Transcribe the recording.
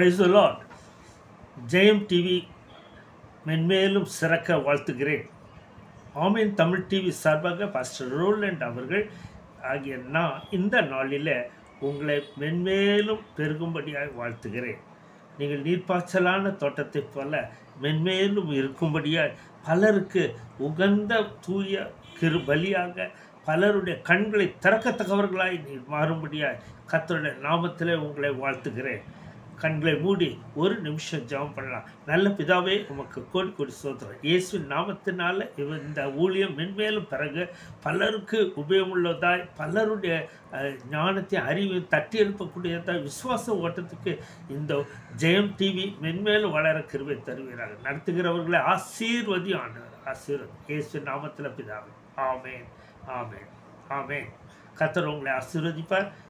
Praise the Lord. Jeyam TV மென்மேலும் சிறக்க வாழ்த்துகிறேன். ஆமீன் தமிழ் டிவி சார்பாக Pastor.Rowland அவர்கள் ஆகிய நான் இந்த நாளில் உங்களை மென்மேலும் பெருகும்படியாக வாழ்த்துகிறேன். நீங்கள் நீர்ப்பாய்ச்சலான தோட்டத்தைப் போல மென்மேலும் இருக்கும்படியாய் பலருக்கு உகந்த தூய பலியாக பலருடைய கண்களை திறக்கத்தக்கவர்களாய் நீர் மாறும்படியாய் கர்த்தருடைய நாமத்திலே உங்களை வாழ்த்துகிறேன். கண்களை மூடி ஒரு நிமிஷம் ஜெபம் பண்ணலாம். நல்ல பிதாவே, உமக்கு கோடி கோடி ஸ்தோத்திரம். இயேசுவின் நாமத்தினால இந்த ஊழியம் மென்மேலும் பிறகு பலருக்கு உபயோகமுள்ளதாய் பலருடைய ஞானத்தையும் அறிவையும் தட்டி எழுப்பக்கூடியதாய் விசுவாச ஓட்டத்துக்கு இந்த ஜெயம் டிவி மென்மேலும் வளர கிருபை தருவீராக. நடத்துகிறவர்களை ஆசீர்வதி ஆண்டவர், ஆசீர்வதி இயேசுவின் நாமத்தில் பிதாவே. ஆமேன், ஆமேன், ஆமேன். கர்த்தர் உங்களை ஆசீர்வதிப்பார்.